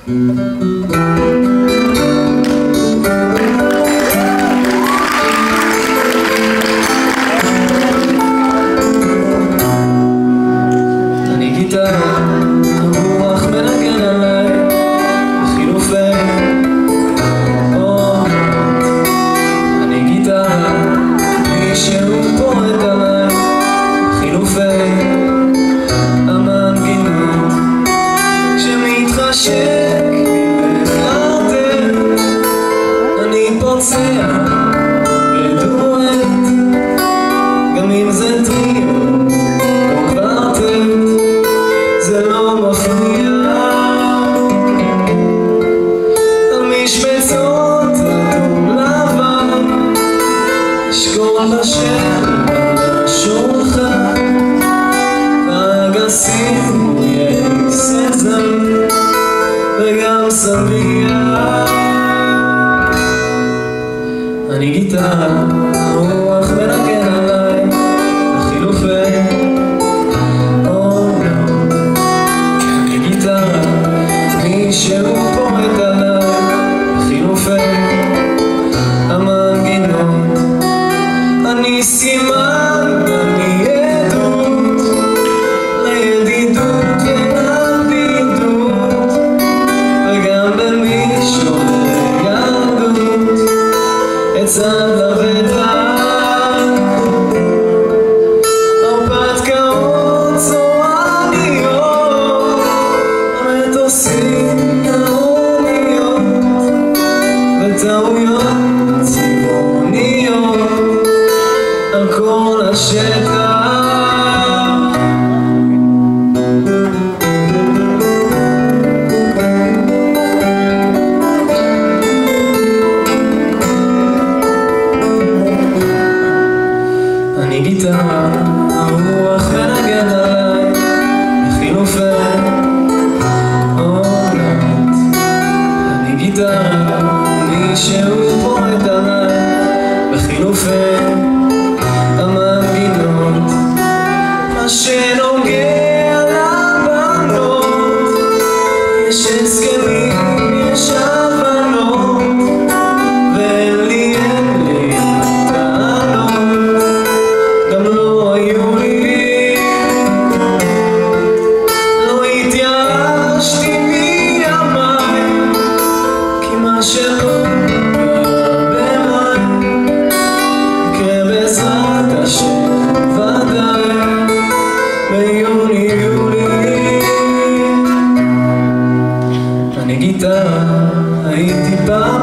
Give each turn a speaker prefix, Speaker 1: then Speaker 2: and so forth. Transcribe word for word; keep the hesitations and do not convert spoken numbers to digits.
Speaker 1: אני גיטרה, הרוח מנגן עליי בחילופי אורות. אני גיטרה, מישהו פורט עליי בחילופי המנגינות. כשמתחשק לחרטט אני פוצע בדואט, גם אם זה טריו או קוורטט זה לא מפריע. המשבצות אדום לבן אשכול בשל על השולחן, ואגסים יהיה סזם וגם סביח. אני גיטרה, הרוח מנגן עליי בחילופי עונות. אני גיטרה, מישהו פורט עליי בחילופי המנגינות. אני סימן, אני עדות לידידות ולבדידות, וגם במישור ילדות צד לבטח. הרפתקאות צורניות, המטוסים האוניות, וטעויות צבעוניות על כל השטח. אני גיטרה, הרוח מנגן עליי בחילופי עונות. אני גיטרה, מישהו פורט עליי בחילופי המנגינות. מה שנוגע לבנות, יש הסכמים, יש הבנות, ואין לי אין לי טענות, גם לא היו לי. לא התייאשתי מימיי, כי מה שלא קרה במאי יקרה בעזרת השם ודאי ביוני יולי. אני גיטרה, הייתי פעם